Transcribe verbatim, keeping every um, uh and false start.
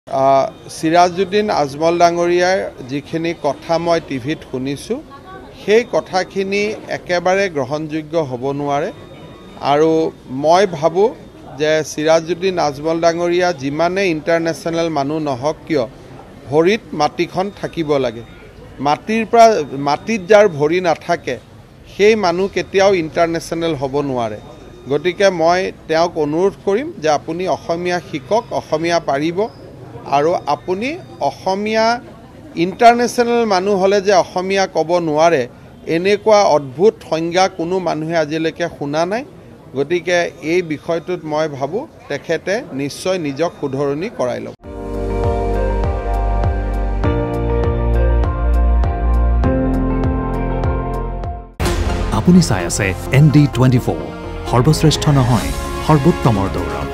সিৰাজউদ্দিন আজমল ডাঙৰীয়াৰ যিখিনি কথা মই টিভিত শুনিছোঁ সেই কথাখিনি একেবাৰে গ্ৰহণযোগ্য হ'ব নোৱাৰে আৰু মই ভাবোঁ যে সিৰাজউদ্দিন আজমল ডাঙৰীয়া যিমানে ইণ্টাৰনেশ্যনেল মানুহ নহওক কিয় ভৰিত মাটিখন থাকিব লাগে। মাটিৰ পৰা মাটিত যাৰ ভৰি নাথাকে সেই মানুহ কেতিয়াও ইণ্টাৰনেশ্যনেল হ'ব নোৱাৰে। গতিকে মই তেওঁক অনুৰোধ কৰিম যে আপুনি অসমীয়া শিকক, অসমীয়া পাৰিব আৰু আপুনি অসমীয়া ইণ্টাৰনেশ্যনেল মানুহ হ'লে যে অসমীয়া ক'ব নোৱাৰে এনেকুৱা অদ্ভুত সংজ্ঞা কোনো মানুহে আজিলৈকে শুনা নাই। গতিকে এই বিষয়টোত মই ভাবোঁ তেখেতে নিশ্চয় নিজক শুধৰণি কৰাই ল'ব। আপুনি চাই আছে এন ডি টুৱেণ্টি ফ'ৰ, সৰ্বশ্ৰেষ্ঠ নহয় সৰ্বোত্তমৰ দৌৰত।